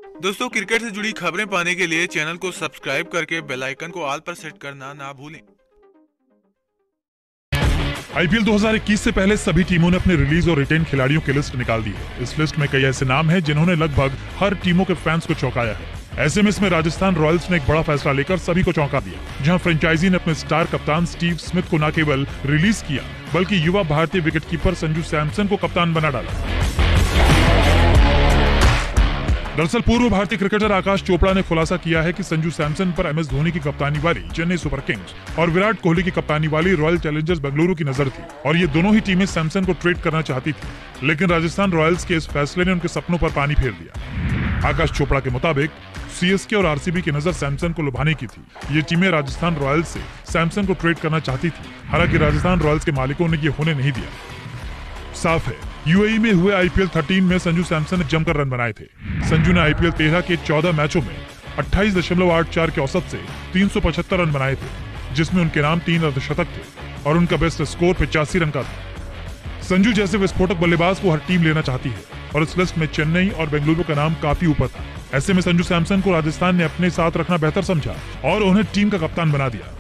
दोस्तों, क्रिकेट से जुड़ी खबरें पाने के लिए चैनल को सब्सक्राइब करके बेल आइकन को ऑल पर सेट करना ना भूलें। आईपीएल 2021 से पहले सभी टीमों ने अपने रिलीज और रिटेन खिलाड़ियों की लिस्ट निकाल दी है। इस लिस्ट में कई ऐसे नाम हैं जिन्होंने लगभग हर टीमों के फैंस को चौंकाया है। ऐसे में इसमें राजस्थान रॉयल्स ने एक बड़ा फैसला लेकर सभी को चौंका दिया, जहां फ्रेंचाइजी ने अपने स्टार कप्तान स्टीव स्मिथ को न केवल रिलीज किया बल्कि युवा भारतीय विकेटकीपर संजू सैमसन को कप्तान बना डाला। दरअसल पूर्व भारतीय क्रिकेटर आकाश चोपड़ा ने खुलासा किया है कि संजू सैमसन पर एमएस धोनी की कप्तानी वाली चेन्नई सुपर किंग्स और विराट कोहली की कप्तानी वाली रॉयल चैलेंजर्स बेंगलुरु की नजर थी और ये दोनों ही टीमें सैमसन को ट्रेड करना चाहती थी, लेकिन राजस्थान रॉयल्स के इस फैसले ने उनके सपनों पर पानी फेर दिया। आकाश चोपड़ा के मुताबिक सीएसके और आरसीबी की नजर सैमसन को लुभाने की थी। ये टीमें राजस्थान रॉयल्स से सैमसन को ट्रेड करना चाहती थी, हालांकि राजस्थान रॉयल्स के मालिकों ने ये होने नहीं दिया। साफ है, यूएई में हुए आईपीएल 13 में संजू सैमसन ने जमकर रन बनाए थे। संजू ने आईपीएल 13 के 14 मैचों में 28.84 के औसत से 375 रन बनाए थे, जिसमें उनके नाम 3 अर्धशतक थे और उनका बेस्ट स्कोर 85 रन का था। संजू जैसे विस्फोटक बल्लेबाज को हर टीम लेना चाहती है और इस लिस्ट में चेन्नई और बेंगलुरु का नाम काफी ऊपर था। ऐसे में संजू सैमसन को राजस्थान ने अपने साथ रखना बेहतर समझा और उन्हें टीम का कप्तान बना दिया।